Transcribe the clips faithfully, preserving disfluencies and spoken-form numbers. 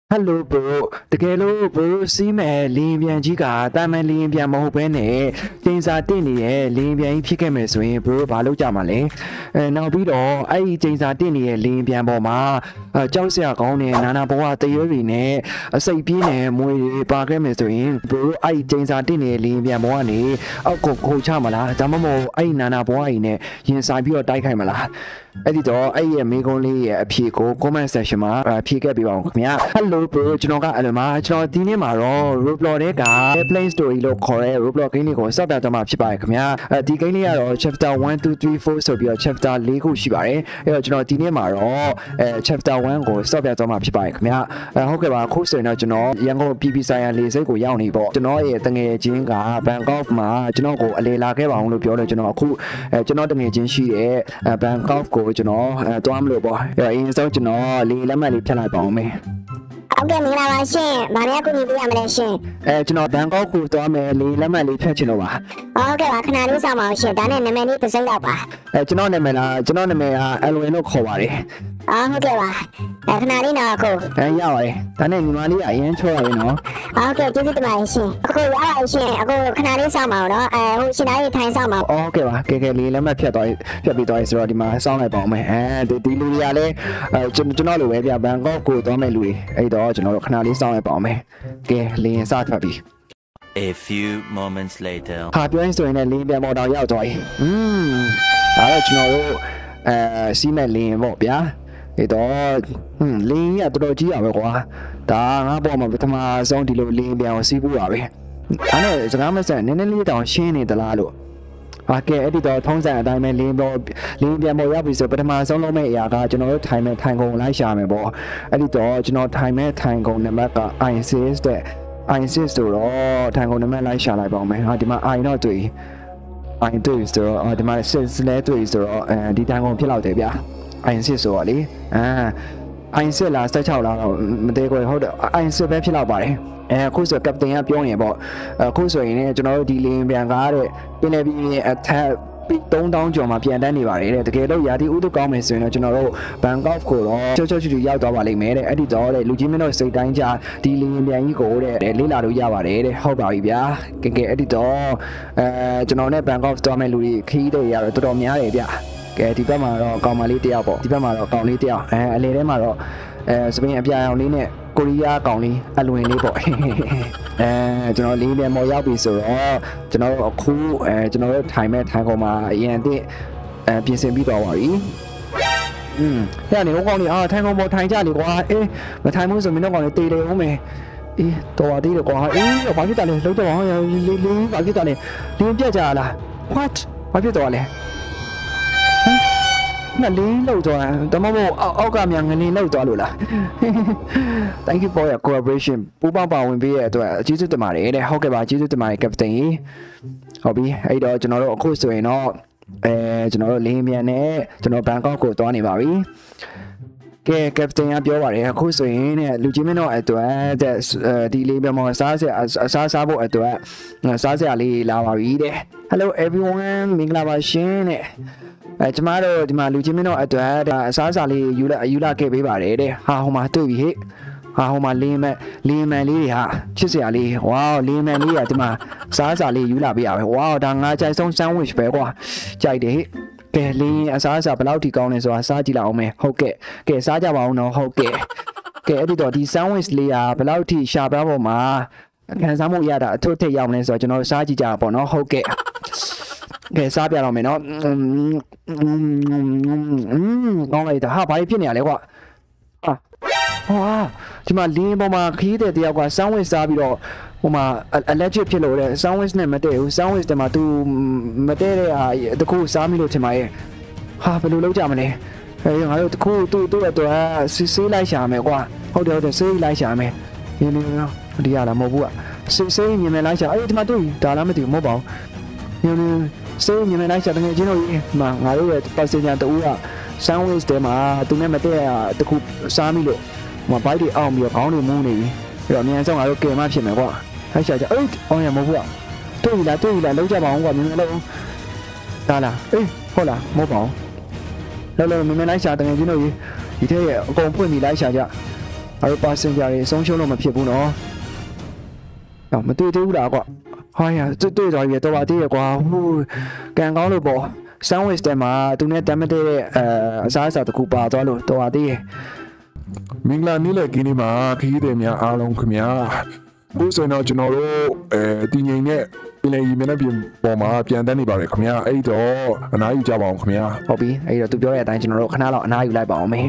Hello bro တကယ်လို့ bro စီးမယ်လင်းပြန်ကြီးကတာမန်လင်းပြန်မဟုတ်ဘဲနဲ့တင်စာတင်နေတဲ့လင်းပြန်ကြီးဖြစ်ခဲ့မယ်ဆိုရင် bro ဘာလုပ်ကြမှာလဲအဲနောက်ပြီးတော့အဲ့ဒီတင်စာတင်နေတဲ့လင်းပြန်ပေါ်မှာကြောက်စရာကောင်းတဲ့နာနာဘဝတရွေးတွေနဲ့အစိတ်ပြင်းတဲ့မွေတွေပါခဲ့မယ်ဆိုရင် bro အဲ့ဒီတင်စာတင်နေတဲ့လင်းပြန်ပေါ်ကနေအောက်ကိုခိုချမလားဒါမှမဟုတ်အဲ့ဒီနာနာဘဝကြီးနဲ့ရင်ဆိုင်ပြီးတော့တိုက်ခိုက်မလားအဲ့ဒီတော့အဲ့ရဲ့မိကုံးလေးရဲ့အဖြေကို comment section မှာဖြေခဲ့ပေးပါဦးခင်ဗျာ Hello bro ကျွန်တော်ကအလမကျွန်တော်ဒီနေ့မှာတော့ Roblox တဲ့က Play Story လို့ခေါ်တဲ့ Roblox game လေးကိုစောက်ပြတော့မှာဖြစ်ပါတယ်ခင်ဗျာအဲဒီ game လေးကတော့ chapter one two three four ဆိုပြီးတော့ chapter fourခုရှိပါတယ်အဲ့တော့ကျွန်တော်ဒီနေ့မှာတော့အဲ chapter one ကိုစောက်ပြတော့မှာဖြစ်ပါတယ်ခင်ဗျာအဲဟုတ်ကဲ့ပါခုဆိုရင်တော့ကျွန်တော်ရန်ကုန်ပြည်ပြည်ဆိုင်ရာလေဆိပ်ကိုရောက်နေပေါ့ကျွန်တော်ရဲ့တငယ်ချင်းက Bangkok မှာကျွန်တော်ကိုအလေလာခဲ့ပါအောင်လို့ပြောတယ်ကျွန်တော်အခုအဲကျွန်တော်တငယ်ချင်းရှိတဲ့ Bangkok ကိုကျွန်တော်အဲတွားမလို့ပေါ့အဲအရင်ဆုံးကျွန်တော်လေလက်မှတ်လေးဖြတ်လိုက်ပါအောင်မယ်ဟုတ်ကဲ့မင်္ဂလာပါရှင်။ဗာများကူညီပေးရမလဲရှင်။အဲကျွန်တော်ဘန်ကောက်ကိုသွားမယ်လေလက်မှတ်လေးဖြတ်ချင်လို့ပါ။ဟုတ်ကဲ့ပါခဏလေးစောင့်ပါအောင်ရှင်။ဒါနဲ့နာမည်လေးတစ်စိမ့်တော့ပါ။အဲကျွန်တော်နာမည်လားကျွန်တော်နာမည်က Alwin လို့ခေါ်ပါတယ်။အော်ဟုတ်ကဲ့ပါ။အဲခဏလေးတော့အခုအဲရပါတယ်။ဒါနဲ့ညီမလေးကအရင်ချောရပြီနော်။ဟုတ်ကဲ့ကျေးဇူးတင်ပါတယ်ရှင်။အခုရပါရှင်။အခုခဏလေးစောင့်ပါအောင်နော်။အဲဟိုရှင်သားကြီးထိုင်စောင့်ပါ။ဟုတ်ကဲ့ပါ။ကဲကဲလေးလက်မှတ်ဖြတ်သွားဖြတ်ပြီးသွားပြီဆိုတော့ဒီမှာစောင့်လိုက်ပါအောင်မယ်။အဲဒီလူတွေကလည်းအဲကျွန်တော်လိုပဲပြဘန်ကောက်ကိုသွားမယ်လူတွေအဲ့တော့ကျွန်တော်တို့ခဏလေးစောင့်လိုက်ပါအောင်မယ်။ကဲလင်းစထွက်ပြီ A few moments later ဟာပြောရင်ဆိုရင်လည်းလင်းပြန်ပေါ်တော့ရောက်သွားပြီ။อืมဒါတော့ကျွန်တော်တို့အဲစီးမဲ့လင်းပေါ့ဗျာ။အဲ့တော့ဟွန်းလင်းရတော်တော်ကြီးရပဲကွာ။ဒါငါပေါ်မှာပထမဆုံးဒီလိုလင်းပြန်ကိုစီးဖို့ပါပဲ။အဲ့ဒါစကားမဆက်နည်းနည်းလေးတောင်ရှင်းနေသလားလို့ဟာကဲအဲ့ဒီတော့ထုံးစံအတိုင်းပဲလင်းပေါ်လင်းပြန်ပေါ်ရောက်ပြီဆိုပထမဆုံးလုံးမဲ့အရာကကျွန်တော်တို့ထိုင်မဲ့ထိုင်ကုန်လိုက်ရှာမယ်ပေါ့အဲ့ဒီတော့ကျွန်တော်ထိုင်မဲ့ထိုင်ကုန်နံပါတ်က I insist တဲ့ I insist ဆိုတော့ထိုင်ကုန်နံပါတ်လိုက်ရှာလိုက်ပါဦးမယ်ဟာဒီမှာ I တော့တွေ့ I တွေ့ဆိုတော့ဒီမှာ six လဲတွေ့ဆိုတော့အဲဒီထိုင်ကုန်ဖြစ်လောက်တယ်ဗျာ I insist ဆိုတော့လေအာ I insist လားsixty-sixလားတော့မသေးကိုဟုတ်တယ် I insist ပဲဖြစ်လောက်ပါတယ်အဲအခုဆိုကပတိန်ကပြောနေပေါ့အခုဆိုရင်လည်းကျွန်တော်တို့ဒီလင်းပြန်ကားတဲ့ပင်လယ်ပြင်အထက်ပြီးthree thousandကျော်မှာပြန်တန်းနေပါတယ်တဲ့တကယ်လို့ရာသီဥတုကောင်းမယ်ဆိုရင်တော့ကျွန်တော်တို့ဘန်ကောက်ကိုတော့ချောချောချူချူရောက်သွားပါလိမ့်မယ်တဲ့အဲ့ဒီတော့တဲ့လူကြီးမင်းတို့စိတ်တိုင်းကြဒီလင်းပြန်ကြီးကိုတဲ့လေးလာလို့ရပါတယ်တဲ့ဟုတ်ပါပြီဗျာကဲကဲအဲ့ဒီတော့အဲကျွန်တော်နဲ့ဘန်ကောက်သွားမဲ့လူတွေခီးတွေရတော့တော်တော်များတယ်ဗျကဲဒီဘက်မှာတော့ကောင်မလေးတယောက်ပေါ့ဒီဘက်မှာတော့ကောင်လေးတယောက်အဲအလေထဲမှာတော့အဲစပင်းအပြာရောင်လေးနဲ့ကိုရီးယားကောင်လေးအလွင်လေးပေါ့အဲကျွန်တော်လေးပြန်မော်ရောက်ပြီဆိုတော့ကျွန်တော်တို့အခုအဲကျွန်တော်တို့ထိုင်မဲ့ထိုင်ကောင်မှာအရင်အသည့်အဲပြင်ဆင်ပြီးတော့ပါပြီอืมညနေတော့ကောင်လေးအာထိုင်ကောင်ပေါ်ထိုင်ကြလေကွာအေးမထိုင်ဘူးဆိုမင်းတို့ကောင်လေးတေးတယ်ဦးမယ်အေးတော်သေးတယ်ကွာအေးဘာဖြစ်တာလဲလုံးတော့လေးလေးဘာဖြစ်တာလဲလင်းပြက်ကြလား what ဘာဖြစ်တော့လဲ那零漏咗啊，怎么冇အောက်အောက်ကမြန်ငလင်းလောက်သွားလို့လား Thank you for your cooperation ပူပေါင်းပါဝင်ပေးရတဲ့အတွက်ကျေးဇူးတင်ပါတယ်တဲ့ဟုတ်ကဲ့ပါကျေးဇူးတင်ပါတယ်ကပတိန်ဟုတ်ပြီအဲ့တော့ကျွန်တော်တို့အခုဆိုရင်တော့အဲကျွန်တော်တို့လင်းမြန်နဲ့ကျွန်တော်ဘန်ကောက်ကိုသွားနေပါပြီကဲကပတိန်ကပြောပါတယ်အခုဆိုရင်တဲ့လူကြီးမင်းတို့အတွက်ဒီလေးပြန်မစားစရာအစားစားဖို့အတွက်စားစရာလေးလာပါပြီတဲ့ Hello everyone မင်္ဂလာပါရှင်တဲ့အဲကျမတို့ဒီမှာလူချင်းမင်းတို့အတွက်အစားအစာလေးယူလာယူလာခဲ့ပေးပါတယ်တဲ့ဟာဟိုမှာတွေ့ပြီဟဲ့ဟာဟိုမှာလင်းမလင်းမန်လေးဟာချစ်စရာလေးဝါးလင်းမန်လေးကဒီမှာစားအစာလေးယူလာပေးရပဲဝါးဒါငါကြိုက်ဆုံး sandwich ပဲကွာကြိုက်တယ်ဟဲ့ကဲလင်းအစားအစာဘယ်လောက်ထိကောင်းလဲဆိုတာစားကြည့်လိုက်အောင်မယ်ဟုတ်ကဲ့ကဲစားကြပါအောင်နော်ဟုတ်ကဲ့ကဲအဲ့ဒီတော့ဒီ sandwich လေးဟာဘယ်လောက်ထိရှာပြပေါ်မှာခံစားမှုရတာအထွတ်ထိပ်ရောက်မလဲဆိုတော့ကျွန်တော်စားကြည့်ကြပါပေါ့နော်ဟုတ်ကဲ့ကဲစားပြတော့မယ်နော်อืมอืมကောင်းလိုက်တာဟာဘာဖြစ်နေရလဲကွာဟာဟာဒီမှာလင်းပေါ်မှာခီးတဲ့တယောက်ကဆောင်းဝစ်စားပြီးတော့ဟိုမှာ allergic ဖြစ်လို့တဲ့ဆောင်းဝစ်နဲ့မတည့်ဘူးဆောင်းဝစ်တမှာ तू မတည့်တဲ့ဟာတခုစားမိလို့ထင်ပါရဲ့ဟာဘယ်လိုလုပ်ကြမလဲအဲငါတို့တခုသူ့သူ့အတွက်စစ်ဆေးလိုက်ရှာမယ်ကွာဟုတ်တယ်ဟုတ်တယ်ဆေးလိုက်ရှာမယ်ရင်းနေနော်ဒီရလားမဟုတ်ဘူးอ่ะစစ်ဆေးမြင်မယ်လိုက်ရှာအေးဒီမှာတွေ့ဒါလားမသိဘူးမဟုတ်ပါဘူးရင်းနေစေးညီမလိုက်ချက်တကယ်ချင်းတို့မငါတို့ရဲ့ပတ်စင်ညာတူက sandwich တဲမှာသူနဲ့မတည့်ရတခုစားမိလို့ဟိုဘိုက်တွေအောင်ပြီးတော့ခေါင်းတွေမူးနေပြီအဲ့တော့အမြန်ဆုံးငါတို့ကင်မဖြစ်မယ်ကွာထိုက်ရှာကြအေးအောင်ရမဟုတ်ဘူးတွေ့ပြီလားတွေ့ပြီလားလောက်ကြပါအောင်ကွာမြင်မလို့ဒါလားအေးဟုတ်လားမဟုတ်ပါဘူးလောက်လောက်မြင်မလိုက်ရှာတကယ်ချင်းတို့ဒီထဲရဲ့အကုန်ပွင့်ပြီးလိုက်ရှာကြအဲ့ပါစင်ဂျာတွေဆုံးရှုံးလို့မဖြစ်ဘူးနော်အော်မတွေ့သေးဘူးလားကွာဟာရတွေ့တော်ရတော့ပါသေးရကွာဟိုကန်ကောင်းလို့ပေါ့ဆန်ဝစ်တဲမှာသူနဲ့တမ်းမတဲ့အဲအစားအစာတခုပါသွားလို့တော်ပါသေးရဲ့မင်္ဂလာနေ့လည်ခင်းလေးမှာခရီးသည်များအားလုံးခင်ဗျာဘုဆိုရင်တော့ကျွန်တော်တို့အဲတည်ငြိမ်တဲ့ပြည်နယ်မျက်နှာပြင်ပေါ်မှာပြန်တက်နေပါရခင်ဗျာအဲ့တော့အနားယူကြပါအောင်ခင်ဗျာဟုတ်ပြီအဲ့တော့သူပြောတဲ့အတိုင်းကျွန်တော်တို့ခဏလောက်အနားယူလိုက်ပါအောင်မင်း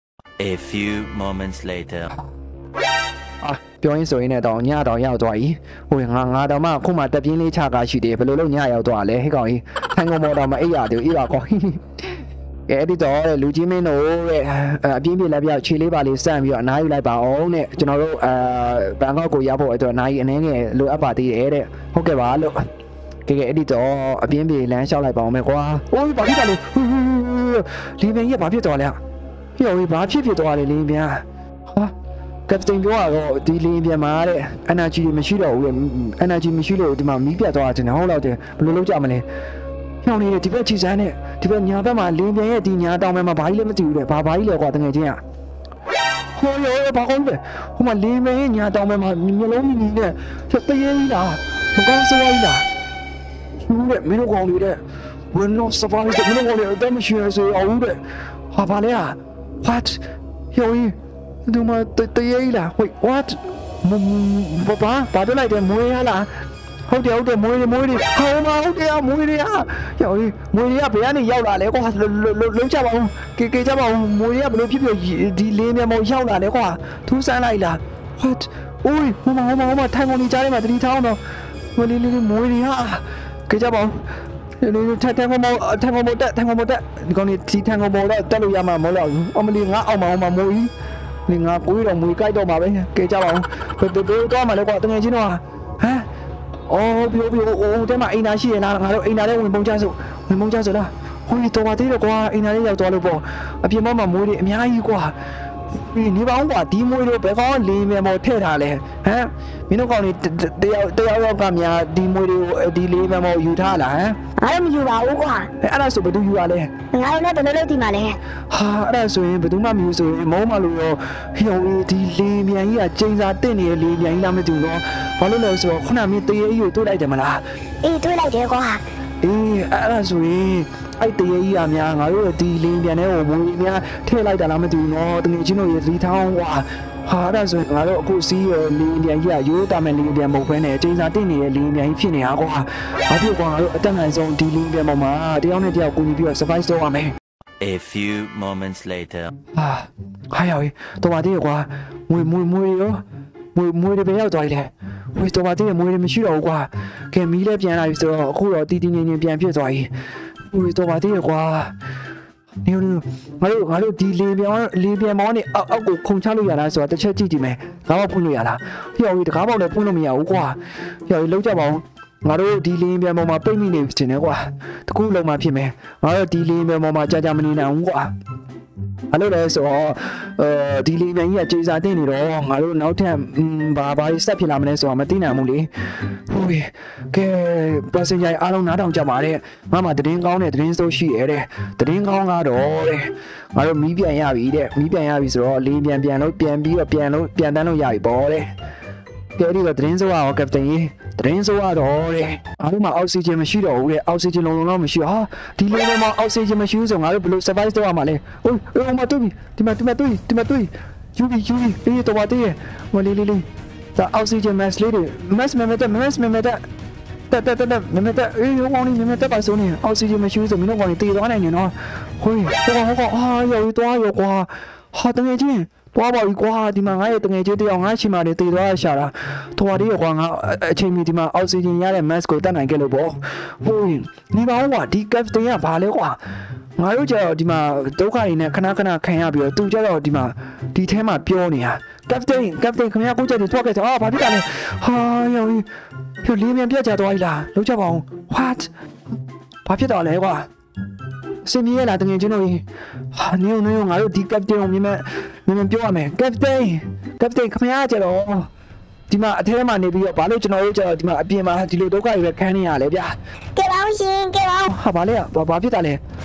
A few moments later အာပြောရင်းဆိုရင်တော့ညတော့ရောက်သွားပြီဟိုငါငါတော့မှခုမှတက်ပြင်းလေးချကားရှိတယ်ဘယ်လိုလုပ်ညရောက်သွားလဲဟဲ့ကောင်ကြီးထိုင်ကုန်မော်တော်မအိပ်ရသေးဘူးအေးပါကောအဲ့ဒီတော့လူကြီးမင်းတို့တဲ့အပြင်းပြလက်ပြောက်ခြေလေးပါလေးစမ်းပြီးတော့အနားယူလိုက်ပါအောင်တဲ့ကျွန်တော်တို့အဲဘန်ကောက်ကိုရောက်ဖို့အတွက်အနားကြီးအနည်းငယ်လိုအပ်ပါသေးတယ်တဲ့ဟုတ်ကဲ့ပါလို့ကဲကဲအဲ့ဒီတော့အပြင်းပြေလမ်းလျှောက်လိုက်ပါအောင်မယ်ကွာအိုးဘာဖြစ်တာလဲလီမင်းကြီးဘာဖြစ်သွားလဲဟိုဘာဖြစ်ဖြစ်သွားလဲလီမင်းဟာကပတိန်ပြောတော့ဒီလီမင်းမှာတဲ့ energy မရှိတော့ဘူးလေ energy မရှိလို့ဒီမှာမီးပြတ်သွားတယ်ဟုတ်လားတဲ့ဘယ်လိုလုပ်ကြမလဲဟောင်းနေတဲ့ဒီဘက်ချီစမ်းနဲ့ဒီဘက်ညာဘက်မှာလင်းပြန်ရဲ့ဒီညာတောင်ဘက်မှာဘာကြီးလဲမသိဘူးတဲ့ဘာဘာကြီးလဲကွာတကယ်ချင်းอ่ะဟိုရောဘာကောင်းလဲဟိုမှာလင်းပြန်ရဲ့ညာတောင်ဘက်မှာမျိုးလုံးမီမီနဲ့တရေကြီးလားမကောင်းစိုးကြီးလားသူ့ရဲ့မင်းတို့ကောင်တွေတဲ့ we're not survived မင်းတို့ကောင်တွေအသက်မရှိရဆိုအောင်တဲ့ဟာဘာလဲอ่ะ what ဟိုဒီမှာတရေကြီးလား wait what ဘာဘာဘာတို့လိုက်တယ်မွေးရလားဟုတ်တယ်ဟုတ်တယ်မွေးတွေမွေးတွေဟောမဟုတ်တယ်မွေးတွေကယောက်မွေးတွေကဘယ်ကနေရောက်လာလဲကွာလုံးချပါဦးကေကေကြပါဦးမွေးတွေကဘယ်လိုဖြစ်ဖြစ်ဒီလေးမြန်မောင်ရောက်လာလဲကွာထူးဆန်းလိုက်လား what အိုးဟိုမဟိုမဟိုမထိုင်ကုန်နေကြတယ်မှာတတိထောင်းတော့မလေးလေးမွေးတွေကကေကြပါဦးထိုင်ထိုင်ကုန်မောထိုင်ကုန်မောတက်ထိုင်ကုန်မောတက်ဒီကောင်နေဒီထိုင်ကုန်မောတော့တက်လို့ရမှာမဟုတ်တော့ဘူးအမလီငါအောင်မအောင်မမွေးနေငါကိုရတော့မွေးကြိုက်တော့မှာပဲကေကြပါဦးဘယ်ဘယ်တော့မှလဲကွာတကယ်ချင်းတော့ဟမ်အော်ပြောပြောအိုးတဲမှာအိမ်သားရှိရလားငါတို့အိမ်သားလေးဝင်ပုံချဆိုဝင်ပုံချဆိုလားဟိုတော်ပါသေးတယ်ကွာအိမ်သားလေးရောက်သွားလို့ပေါ့အပြင်မှာမွေးတွေအများကြီးကွာဒီနေပါအောင်ကွာဒီမွေးတွေဘယ်ကောင်လေးမြန်မော်ထည့်ထားလဲဟမ်မင်းတို့ကောင်တွေတယောက်တယောက်ယောက်ကများဒီမွေးတွေကိုဒီလေးမြန်မော်ယူထားလားဟမ်အားမယူပါဘူးကွာအဲ့ဒါဆိုဘယ်သူယူရလဲငါတို့လည်းဘယ်လိုလုပ်ဒီမှာလဲဟာအဲ့ဒါဆိုရင်ဘယ်သူမှမယူဆိုရင်မုံးမလို့ရောဟိုဒီလေးမြန်ကြီးကကျင်းစာတက်နေတဲ့လေးမြန်ကြီးလားမသိဘူးနော်ဘာလို့လဲဆိုတော့ခုနမင်းတရေကြီးကိုတွေ့လိုက်တယ်မလားအေးတွေ့လိုက်တယ်ကွာအေးအဲ့ဒါဆိုရင်အဲ့တရေကြီးကများငါတို့ဒီလေးမြန်တဲ့ဟိုမွေးများထည့်လိုက်တာလားမသိဘူးနော်တကယ်ချင်းတို့ရေသီထောင်းကွာဟာအဲ့ဒါဆိုရင်ငါတို့အခုစီးရလေးမြန်ကြီးကရိုးတာမဲ့လေးမြန်မဟုတ်ဘဲနဲ့ကျင်းစာတက်နေတဲ့လေးမြန်ကြီးဖြစ်နေတာကွာဘာဖြစ်ကွာငါတို့အတက်နိုင်ဆုံးဒီလေးမြန်ပေါ်မှာတယောက်နဲ့တယောက်ကူညီပြီးတော့ surprise လုပ်ရမယ် A few moments later ဟာဟာယောတော်ပါသေးကွာမွေမွေမွေရောမွေမွေတွေပဲရောက်သွားပြီလေဝေးတော်ပါသေးမွေတွေမရှိတော့ဘူးကွာကဲမီးလည်းပြန်လာပြီဆိုတော့အခုတော့တီတီငင်ငင်ပြန်ဖြစ်သွားပြီဝေးတော်ပါသေးကွာနေနေငါတို့ငါတို့ဒီလေပြန်လေပြန်မောင်းနေအောက်အောက်ကိုခုန်ချလို့ရလားဆိုတာတစ်ချက်ကြည့်ကြည့်မယ်ငါ့ဘောဖွင့်လို့ရလားဟျော်ကြီးတကားပေါက်လည်းဖွင့်လို့မရဘူးကွာဟျော်ကြီးလောက်ကြပါဦးငါတို့ဒီလေပြန်ပေါ်မှာပိတ်မိနေပြီတင်တယ်ကွာတကူလုံးမှဖြစ်မယ်ငါတို့ဒီလေပြန်ပေါ်မှာကြာကြာမနေနိုင်ဘူးကွာအဲ့လိုလဲဆိုတော့အဲဒီလေးမြန်ကြီးကကြေစာတင်နေတော့ငါတို့နောက်ထပ်ဘာဘာဆက်ဖြစ်လာမလဲဆိုတော့မသိနိုင်ဘူးလေဟုတ်ပြီကဲ passenger အားလုံးနားထောင်ကြပါတဲ့ငါမှတရင်ကောင်းတဲ့တရင်ဆိုးရှိရဲတဲ့တရင်ကောင်းကတော့တဲ့ငါတို့မီးပြန်ရပြီတဲ့မီးပြန်ရပြီဆိုတော့လေးပြန်ပြန်လို့ပြန်ပြီးတော့ပြန်လို့ပြန်တန်းလို့ရပြီပေါ့တဲ့ကဲဒီကတရင်ဆိုးရောကပတိန်ကြီးတရင်ဆိုးရတော့တဲ့အားလုံးမှာအောက်ဆီဂျင်မရှိတော့ဘူးတဲ့အောက်ဆီဂျင်လုံးလုံးတော့မရှိဟာဒီလိုမျိုးမှာအောက်ဆီဂျင်မရှိဘူးဆိုငါတို့ဘယ်လို survive လုပ်ရမှာလဲဟိုဟိုမှာတူပြီဒီမှာဒီမှာတူဒီမှာတူယူပြီယူပြီအေးတော့ပါသေးရဲ့မလေးလေးလေးဒါအောက်ဆီဂျင် mask လေးတွေ mask မမတဲ့ mask မမတဲ့တက်တက်တက်မမတဲ့အေးရောကောင်းနေမမတဲ့ပါဆိုနေအောက်ဆီဂျင်မရှိဘူးဆိုမင်းတို့ကောင်နေတေးသွားနိုင်နေနော်ဟိုဟိုဟိုဟာရောသွားရောကွာဟာတကယ်ချင်းပွားပါပြီကွာဒီမှာငါရဲ့တငယ်ချင်းတယောက်ငါချီမာနေတည်သွားရှာတာတော်ရီကွာငါအချိန်မီဒီမှာအောက်ဆီဂျင်ရတဲ့ mask ကိုတတ်နိုင်ခဲ့လို့ပေါ့ဟိုနေပါဦးကွာဒီ captain ကဘာလဲကွာငါတို့ကျတော့ဒီမှာဒုက္ခတွေနဲ့ခဏခဏခံရပြီးတော့သူကျတော့ဒီမှာဒီထဲမှာပြောနေတာ captain captain ခင်ဗျားကိုကြည့်တယ်ထွက်ခဲ့ဆိုအာဘာဖြစ်တာလဲဟာယောဟိုလေးမြန်ပြတ်ကြသွားပြီလားလောက်ကြပါအောင် what ဘာဖြစ်တာလဲကွာစင်ပြေးလာတငယ်ချင်းတို့ဟာနေနေငါတို့ဒီ captain ကိုမြင်မဲ့မြင်ပြောရမယ် captain captain ခင်ဗျားကျတော့ဒီမှာအထဲမှာနေပြီးတော့ဘာလို့ကျွန်တော်တို့ကျတော့ဒီမှာအပြင်မှာဒီလိုဒုက္ခတွေပဲခံနေရလဲဗျာကဲပါဦးရှင်ကဲပါဦးဟာဘာလဲဘာဘာဖြစ်တာလဲ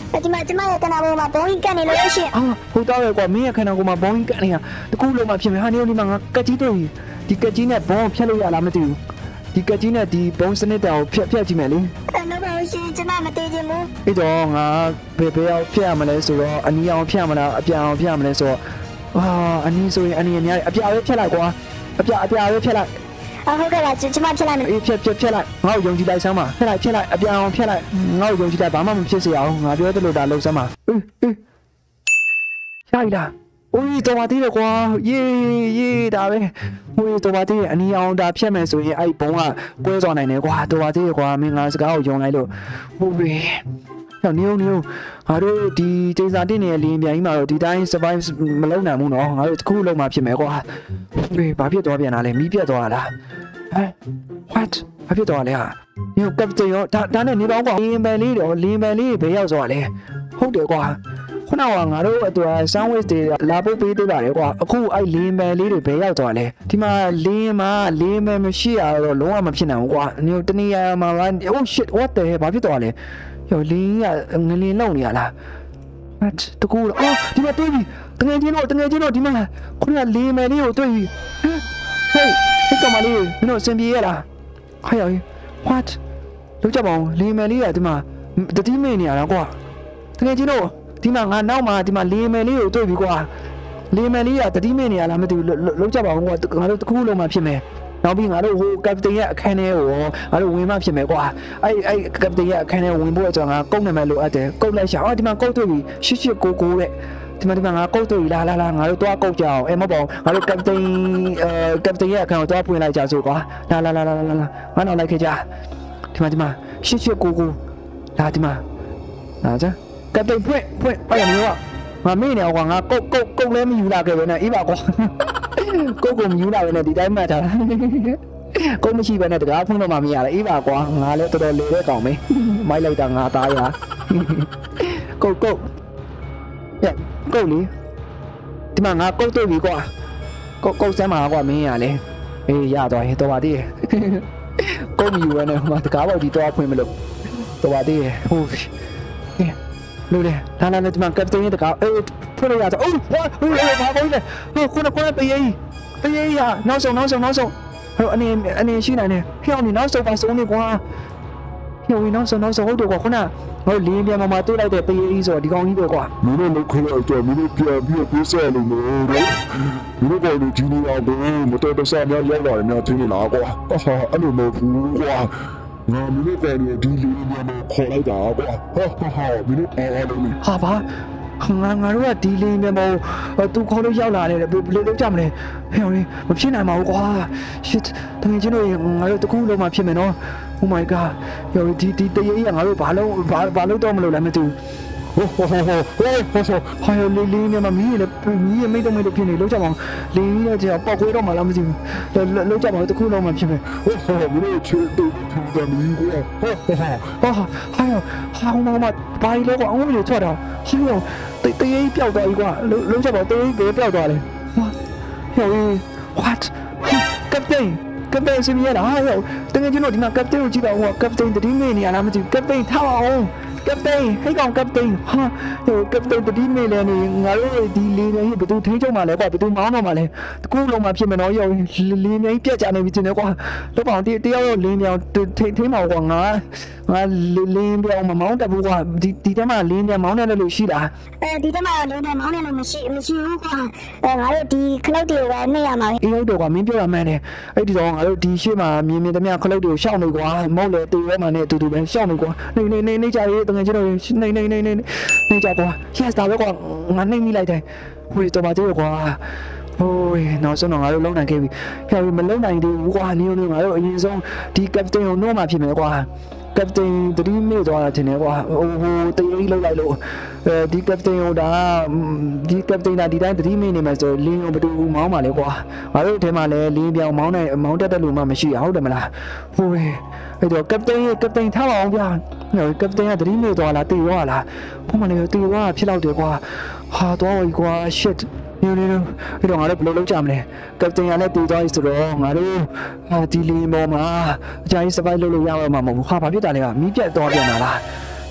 ဒီမှာဒီမှာကနာဘောမှာဘုံကြီးကနေလို့ရှိရင်အာဟုတ်တော့ရဲ့ကွာမင်းရဲ့ခန္ဓာကိုယ်မှာဘောင်းကြီးကနေတာတကူလုံးမှာဖြစ်မယ်ဟာနေဒီမှာငါကက်ကြီးတွေ့ပြီဒီကက်ကြီးနဲ့ဘောင်းဖြတ်လို့ရလားမသိဘူးဒီကက်ကြီးနဲ့ဒီဘုံစနစ်တောင်ဖြတ်ဖြတ်ကြည့်မယ်လေအဲ့တော့ဘာလို့ရှိရင်ကျမမတည်ချင်ဘူးအဲ့တော့ငါဘယ်ဘယ်အောင်ဖြတ်ရမလဲဆိုတော့အနီအောင်ဖြတ်မလားအပြာအောင်ဖြတ်မလဲဆိုတော့အာအနီဆိုရင်အနီအများအပြာပဲဖြတ်လိုက်ကွာအပြာအပြာပဲဖြတ်လိုက်ဟုတ်ကဲ့ပါကျမဖြတ်လိုက်မယ်အေးဖြတ်ဖြတ်ဖြတ်လိုက်ငါ့ကိုယုံကြည်လိုက်စမ်းပါဖြတ်လိုက်ဖြတ်လိုက်အပြာအောင်ဖြတ်လိုက်ငါ့ကိုယုံကြည်လိုက်ဘာမှမဖြစ်စေအောင်ငါပြောသလိုဒါလှုပ်စမ်းပါအေးအေးရှာပြီလားโอ้ยတော်ပါသေးတယ်ကွာယေးယေးဒါပဲဟိုတော်ပါသေးတယ်အနီအောင်ဒါဖြတ်မယ်ဆိုရင်အဲ့ဘုံကကွဲသွားနိုင်တယ်ကွာတော်ပါသေးတယ်ကွာမင်းငါစကားကိုယုံလိုက်လို့ဟုတ်ပြီဟောနေဦးနေဦးငါတို့ဒီတေစာတင်နေတဲ့လင်းပြန်ကြီးမှာတော့ဒီတိုင်း survive မလုပ်နိုင်ဘူးနော်ငါတို့တစ်ခုလုံးမှဖြစ်မယ်ကွာဟုတ်ပြီဘာဖြစ်သွားပြန်တာလဲမီးပြတ်သွားလားဟမ် what ဘာဖြစ်သွားလဲဟာဒီကပ်တင်ရောဒါဒါနဲ့နေတော့ကွာလင်းပန်လေးတော့လင်းပန်လေးဘယ်ရောက်သွားလဲဟုတ်တယ်ကွာခုနကငါတို့အတွက် sandwich တွေလာဖို့ပေးသေးပါတယ်ကွာအခုအဲ့လင်းပန်လေးတွေဘယ်ရောက်သွားလဲဒီမှာလင်းမှာလင်းပန်မရှိရတော့လုံးဝမဖြစ်နိုင်ဘူးကွာနေတနေရာမှာ oh shit what the hell ဘာဖြစ်သွားလဲယောလင်းကငလင်းလုံနေရလားတ်တကူအော်ဒီမှာတွေ့ပြီတငယ်ချင်းတို့တငယ်ချင်းတို့ဒီမှာခုနကလင်းမယ်လေးကိုတွေ့ပြီဟေးဟဲ့ကမလေးမင်းတို့စင်ပြေရလားဟဲ့ယော what လောက်ကြပါဦးလင်းမယ်လေးကဒီမှာတတိမေနေရတာကွာတငယ်ချင်းတို့ဒီမှာငါနောက်မှာဒီမှာလင်းမယ်လေးကိုတွေ့ပြီကွာလင်းမယ်လေးကတတိမေနေရလားမသိဘူးလောက်ကြပါဦးကွာငါတို့တကူလုံးမှဖြစ်မယ်နောက်ပြီးငါတို့ဟိုကပတိန်ရဲ့အခန်းထဲကိုငါတို့ဝင်မှဖြစ်မယ်ကွာအဲ့အဲ့ကပတိန်ရဲ့အခန်းထဲဝင်ဖို့အတွက်ငါကုတ်နေမယ်လို့အပ်တယ်ကုတ်လိုက်ရှာအော်ဒီမှာကုတ်တွေ့ပြီရှစ်ရှစ်ကိုကိုတဲ့ဒီမှာဒီမှာငါကုတ်တွေ့ပြီလာလာလာငါတို့သွားကုတ်ကြအောင်အဲမပေါ့ငါတို့ကပတိန်အဲကပတိန်ရဲ့အခန်းကိုသွားဖွင့်လိုက်ကြဆိုကွာလာလာလာလာလာငါနောက်လိုက်ခဲ့ကြဒီမှာဒီမှာရှစ်ရှစ်ကိုကိုလာဒီမှာလာကြကပတိန်ဖွင့်ဖွင့်အဲ့လိုမျိုးကငါမေ့နေကွာငါကုတ်ကုတ်ကုတ်လည်းမယူလာခဲ့ပဲနဲ့အေးပါကွာကိုကိုမြူးလာပဲနဲ့ဒီတိုင်းမှတ်ထားကိုမရှိပဲနဲ့တကားဖွင့်တော့မှမရလေအေးပါကွာငါလည်းတော်တော်လေတဲ့ကောင်ပဲမိုက်လိုက်တာငါသားရကိုကိုညကိုလီဒီမှာငါကုတ်တွေ့ပြီကွာကိုကိုစမ်းပါကွာမင်းရလေအေးရသွားရင်တော်ပါသေးကိုမြူးပဲနဲ့ငါတကားပေါက်ဒီတော့ဖွင့်မလို့တော်ပါသေးဟုတ်လို့လေလာလာဒီမှာကပတိန်ရဲ့တကားအေးဖွင့်ရတော့အိုးဟာဟိုဘာဘာလဲဟိုခုနကပေးရေးပေးရေးရနောက်ဆုံးနောက်ဆုံးနောက်ဆုံးဟိုအနေအနေရှိနိုင်တယ်ဟိုနေနောက်ဆုံးပါဆုံးနေကွာဟိုနောက်ဆုံးနောက်ဆုံးဟုတ်တယ်ကွာခုနဟိုလင်းပြန်မှာတွေ့လိုက်တဲ့ပေးရေးဆိုတော့ဒီကောင်ကြီးပဲကွာမင်းတို့ခလို့တော့မင်းတို့ပြန်ပြီးပြေးဆက်လို့လို့မင်းတို့ကလည်းဒီနေ့အောင်တော့မတော်တဆများရောက်လာတယ်များထင်နေလားကွာဟာအဲ့လိုမဟုတ်ဘူးကွာငါမင်းတို့ကလည်းဒီလူမျိုးမှာခေါ်လိုက်တာကွာဟာဟာဟာမင်းတို့အားလုံးဟာပါငါငါတို့ကဒီလင်းမြေပေါ်သူခေါ်လို့ရောက်လာတယ်ဘယ်လိုလုပ်ကြမလဲဟဲ့ဟိုမဖြစ်နိုင်ပါဘူးကွာ shit တကယ်ချင်းတို့ငါတို့တကူလုံးမှဖြစ်မယ်နော် oh my god ယောဒီဒီတရေကြီးငါတို့ဘာလို့ဘာဘာလို့တော့မလို့လဲမသိဘူးဟိုဟိုဟိုဟိုဟိုဟိုဟာလီလင်းမြေမှာမီးလေမီးမိတ်တော့မိတ်တော့ဖြစ်နေလောက်ကြပါအောင်လင်းရဲ့ကြောက်ပောက်ခွေးတော့မှလားမသိဘူးလောက်ကြပါတကူလုံးမှဖြစ်မယ်ဟိုဟိုမင်းတို့ချေတူထူတယ်မင်းကွာဟိုဟိုဟာဟာဟာဟိုမှာဘာလို့ကောအောင်လို့ထွက်တာဟိုတတရေပျောက်သွားပြီကွာလုံးချက်ပါတရေဘယ်ပျောက်သွားလဲဟာဟို what ကပတိန်ကပတိန်စမီရလားဟာတကယ်ကျွန်တော်ဒီမှာကပတိန်ကိုကြည့်တော့ဟိုကပတိန်တတိမေနေရလားမသိဘူးကပတိန်ထားအောင်ကပတိန်ဟိတ်ကောင်ကပတိန်ဟာဟိုကပတိန်တတိမေလည်းနေငါတို့ဒီလေးနေဘယ်သူထိချုံမှလဲကွာဘယ်သူမောင်းတော့မှလဲတကူလုံးမှဖြစ်မယ်နော်ရောလေးနေပြက်ကြနေပြီတင်တယ်ကွာလောက်ပါအောင်တယောက်ရောလင်းပြောင်းထိထိမောင်ကွာငါငါလင်းပြောင်းမမောင်းတဘူးကွာဒီဒီတည်းမှာလင်းပြောင်းမောင်းနေလို့ရှိလားအဲဒီတည်းမှာလင်းပြောင်းမောင်းနေလို့မရှိမရှိဘူးကွာအဲငါတို့ဒီခလုတ်တွေကိုပဲနှိပ်ရမှာအေးဟုတ်တယ်ကွာမင်းပြောတာမှန်တယ်အဲ့ဒီတော့ငါတို့ဒီရှေ့မှာမြင်မြင်သမျှခလုတ်တွေကိုရှောက်နေကွာမဟုတ်လေတူရဲမှာနဲ့အတူတူပဲရှောက်နေကွာနေနေနေနေကြရေးတကယ်ကျွန်တော်နေနေနေနေနေကြကွာ yes ဒါပဲကွာငါနှိပ်မိလိုက်တယ်ဟိုတော့ပါသေးကွာဟိုနောက်ဆုံးတော့ငါတို့လုံနိုင်ခဲ့ပြီဟဲ့မလုံနိုင်သေးဘူးကွာနေနေငါတို့အရင်ဆုံးဒီကပတိန်ကိုနှိုးမှဖြစ်မယ်ကွာကပတိန်တတိမေ့သွားတာတင်တယ်ကွာဟိုဟိုတရေကြီးလောက်လိုက်လို့အဲဒီကပတိန်ဟိုဒါဒီကပတိန်ဒါဒီတိုင်းတတိမေ့နေမှာဆိုလင်းကိုဘယ်သူမောင်းပါလဲကွာငါတို့ထဲမှာလည်းလင်းပြောင်းမောင်းနိုင်မောင်းတတ်တဲ့လူမှမရှိရဟုတ်တယ်မလားဟိုအဲ့တော့ကပတိန်ကပတိန်ထားပါအောင်ဗျာကပတိန်ကတတိမေ့သွားလားတေရောလားဘုမလေးတေရောဖြစ်တော့တယ်ကွာဟာတော့ပြီကွာ shitနေနေအဲ့တော့ငါတို့ဘယ်လိုလုပ်ကြမလဲကပတိန်ကလည်းတူသွားပြီဆိုတော့ငါတို့ဒီလီမောမှာအကြိုင်းစပိုက်လုပ်လို့ရမှာမဟုတ်ဘူးဟာဘာဖြစ်တာလဲကမီးပြတ်သွားပြန်လာလားဟ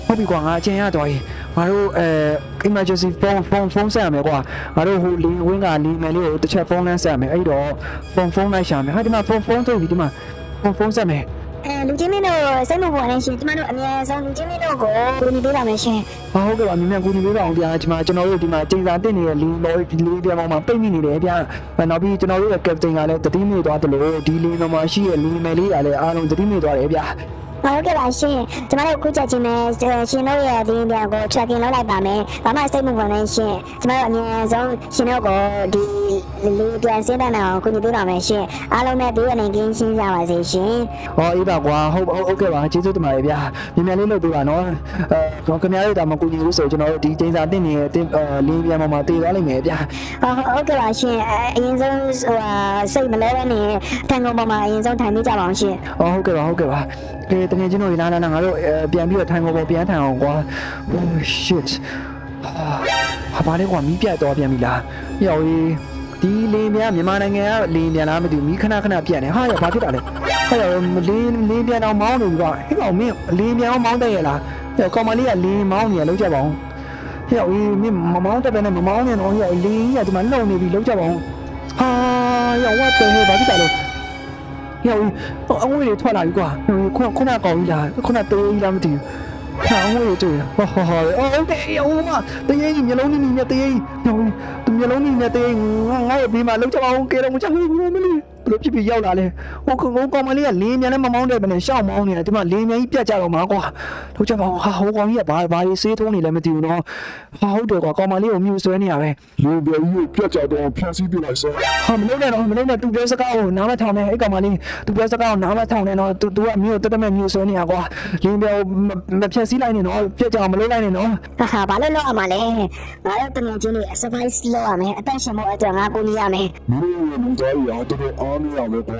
ဟုတ်ပြီကွာငါအချင်းရတော့ငါတို့အဲ emergency phone phone phone ဆက်ရမယ်ကွာငါတို့ဟိုလင်းဝင်းကလင်းမယ်လေးကိုတစ်ချက်ဖုန်းလမ်းဆက်ရမယ်အဲ့တော့ phone phone လိုက်ရှာမယ်ဟာဒီမှာ phone phone ထုတ်ပြီဒီမှာ phone phone ဆက်မယ်အဲလူချင်းမင်းတို့စိတ်မပေါ်နဲ့ရှင်ကျမတို့အမြဲဆုံးလူချင်းမင်းတို့ကိုကူညီပေးပါမယ်ရှင်ဟုတ်ကဲ့ပါမြင်မြန်ကူညီပေးပါအောင်ဗျာဒီမှာကျွန်တော်တို့ဒီမှာချိန်စာတင်နေတဲ့လင်းတော်လင်းပြန်ပေါ်မှာပိတ်မိနေတယ်ဗျာနောက်ပြီးကျွန်တော်တို့ရဲ့ captain ကလည်းတတိမိသွားတယ်လို့ဒီလင်းပေါ်မှာရှိရဲ့လင်းမယ်လေးကလည်းအားလုံးတတိမိသွားတယ်ဗျာဟုတ်ကဲ့ပါရှင်ကျမတို့အခုချက်ချင်းနဲ့ရှင်တို့ရဲ့ဒီပြန်ကို tracking လုပ်လိုက်ပါမယ်ဘာမှစိတ်မဝင်နဲ့ရှင်ကျမတို့အမြဲဆုံးရှင်တို့ကိုဒီလူပြန်စင်းတဲ့အောင်ကူညီပေးပါမယ်ရှင်အားလုံးနဲ့ဘေးကနေကင်းရှင်းကြပါစေရှင်ဟောအေးပါကွာဟုတ်ဟုတ်ကဲ့ပါကျေးဇူးတင်ပါတယ်ဗျာမြန်မြန်လေးလုပ်ပေးပါနော်အဲခင်ဗျားတို့ဒါမှကူညီလို့ဆိုကျွန်တော်တို့ဒီချိန်စာတင်နေတဲ့လင်းပြန်ပေါ်မှာတည်သွားလိမ့်မယ်ဗျာဟုတ်ဟုတ်ကဲ့ပါရှင်အရင်ဆုံးဟိုစိတ်မလဲတဲ့နေထန်ကုန်ပေါ်မှာအရင်ဆုံးထိုင်မိကြပါအောင်ရှင်ဟုတ်ကဲ့ပါဟုတ်ကဲ့ပါကဲတကယ်ချင်းတို့လာလာငါတို့ပြန်ပြီးတော့ထိုင်ကုန်ပေါ်ပြန်ထိုင်အောင်ကွာ oh shit ဟာဘာလဲကွာမီးပြတ်တော့ပြန်ပြီလားရောက်ရေးဒီလင်းပြန်မြန်မာနိုင်ငံကလင်းပြန်လားမသိဘူးမီးခဏခဏပြတ်နေဟာရဘာဖြစ်တာလဲဟာရလင်းလင်းပြန်တော့မောင်းနေပြီကွာဟဲ့ကောင်မင်းလင်းပြန်အောင်မောင်းတဲ့ရလားကောင်မလေးကလင်းမောင်းနေရလုံးကြပါအောင်ဟဲ့ရောက်ရေးမင်းမမောင်းတဲ့ပဲနဲ့မမောင်းနဲ့တော့ဟဲ့လင်းကြီးကဒီမှာလုံနေပြီလုံးကြပါအောင်ဟာရောက်ဝတ်တယ်ဘာဖြစ်တာလဲရောက်အငွေတွေထွက်လာပြီကွာခုခုနကောင်ကြီးလားခုနတိုးကြီးလားမသိဘူးဟာအငွေတွေတွေ့ဟောဟောအော်တဲ့ရောမတရေကြီးမျိုးလုံးကြီးနဲ့တရေကြီးသူမျိုးလုံးကြီးနဲ့တရေငါငါ့ရဲ့ဘေးမှာလုံးချအောင်ကဲတော့မချဘူးမလေးဘလို့ဖြစ်ဖြစ်ရောက်လာလဲဟိုကောင်ကောင်မလေးကလင်းမြန်နဲ့မမောင်းတဲ့ဘယ်နဲ့ရှောက်မောင်းနေတယ်ဒီမှာလင်းမြန်ကြီးပြတ်ကြတော့မှာကွာလုံးချပါအောင်ဟာဟိုကောင်ကြီးကဘာဘာရေးဆေးထုံးနေလဲမသိဘူးနော်ဟာဟုတ်တယ်ကွာကောင်မလေးကိုမြူဆွဲနေရပဲလင်းပြန်ကြီးပြတ်ကြတော့ဖျက်ဆီးပြလိုက်စမ်းဟာမလုံးနဲ့တော့မလုံးနဲ့သူပြောစကားကိုနားမထောင်နဲ့အဲ့ကောင်မလေးသူပြောစကားကိုနားမထောင်နဲ့နော်သူသူကမြို့တက်တက်မဲ့မြူဆွဲနေရကွာလင်းပြန်မဖြက်စီးလိုက်နဲ့နော်ပြတ်ကြအောင်မလုံးလိုက်နဲ့နော်ဟာဘာလို့လောက်ရမှာလဲငါတို့တငယ်ချင်းတွေ surprise လုပ်ရမယ်အသက်ရှင်ဖို့အတွက်ငါကိုနေရမယ်မင်းတို့လူသားတွေအားတော်အားမရမယ်ကွာ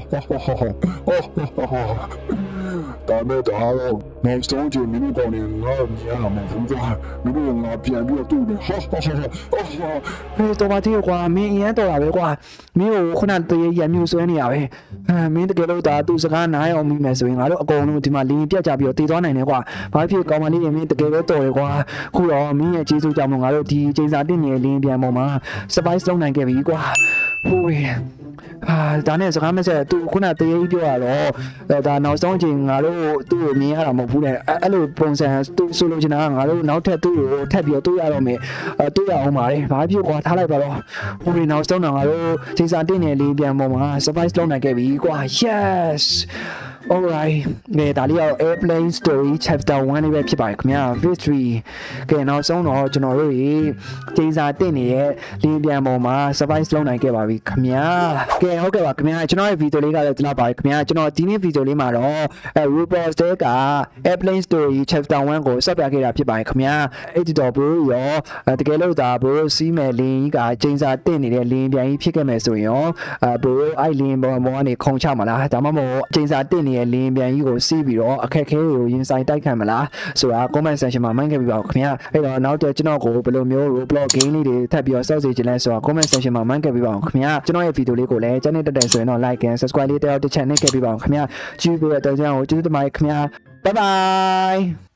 ဒါမဲ့တော့နောက်ဆုံးချိန်မင်းတို့ကောင်းနေငါမြင်ရမှာဘူးကွာမင်းတို့ငါပြန်ပြီးတော့တူတယ်ဟာဟာဟာဟဲ့တော်ပါသေးကွာမင်းအရင်တော်တာပဲကွာမင်းကိုခုနတရေရမြူဆွဲနေရပဲအဲမင်းတကယ်လို့ဒါသူစကားနားရအောင်မိမယ်ဆိုရင်ငါတို့အကုန်လုံးဒီမှာလင်းပြတ်ကြပြီးတော့တည်သွားနိုင်တယ်ကွာဘာဖြစ်ကောင်းမလေးမင်းတကယ်ပဲတော်တယ်ကွာခုတော့မင်းရဲ့ကျေးဇူးကြောင့်ငါတို့ဒီချိန်စာတင်နေတဲ့လင်းပြန်ပေါ်မှာ surprise လုပ်နိုင်ခဲ့ပြီကွာဟိုးအာဒါနဲ့စကားမဆက်သူခုနတရေကြီးပြောရတော့ဒါနောက်ဆုံးအချိန်ငါတို့သူ့ကိုမြင်ရတာမဟုတ်ဘူးလေအဲ့လိုပုံစံသူဆိုလိုချင်တာကငါတို့နောက်ထပ်သူ့ကိုထပ်ပြီးတော့တွေ့ရတော့မယ်အဲတွေ့ရအောင်ပါလေဘာဖြစ်ကွာထားလိုက်ပါတော့ဟိုဒီနောက်ဆုံးတော့ငါတို့ချိန်စာတင်နေလေးပြန်ပေါ်မှာ surprise လုပ်နိုင်ခဲ့ပြီကွာ yes alright ဒီဒါလေးကတော့ airplane story chapter one လေးပဲဖြစ်ပါတယ်ခင်ဗျာ victory ကဲနောက်ဆုံးတော့ကျွန်တော်တို့ရေချိန်စာတင်နေတဲ့လေးပြန်ပေါ်မှာ surprise လုပ်နိုင်ခဲ့ပါပြီခင်ဗျာကဲဟုတ်ကဲ့ပါခင်ဗျာကျွန်တော်ရဲ့ဗီဒီယိုလေးကလည်းဒီလောက်ပါခင်ဗျာကျွန်တော်ဒီနေ့ဗီဒီယိုလေးမှာတော့အဲ Roblox တဲက Airplane Story Chapter oneကိုဆက်ပြခဲ့တာဖြစ်ပါတယ်ခင်ဗျာအဲ့ဒီတော့ဘရိုရောတကယ်လို့ဒါဘရိုစီးမယ်လင်းကြီးကချိန်စာတင်နေတဲ့လင်းပြန်ကြီးဖြစ်ခဲ့မယ်ဆိုရင်ရောအဲဘရိုအဲ့လင်းပေါ်ကနေခုံချမလားဒါမှမဟုတ်ချိန်စာတင်နေတဲ့လင်းပြန်ကြီးကိုစီးပြီးတော့အခက်ခဲတွေကိုရင်ဆိုင်တိုက်ခံမလားဆိုတာ comment section မှာမှန်းခဲ့ပြပါဦးခင်ဗျာအဲ့တော့နောက်တော့ကျွန်တော်ကိုဘယ်လိုမျိုး Roblox game လေးတွေထပ်ပြီးတော့စောင့်စီခြင်းလဲဆိုတာ comment section မှာမှန်းခဲ့ပြပါဦးခင်ဗျာကျွန်တော်ရဲ့ဗီဒီယိုလေးကိုလည်းကျန်တဲ့တက်တဲ့ဆိုရင်တော့ like and subscribe လေးတောက်တစ်ချက်နဲ့ခဲ့ပြပါအောင်ခင်ဗျာကြည့်ပြီးတော့ကြောင်းကိုကျေးဇူးတင်ပါတယ်ခင်ဗျာ bye bye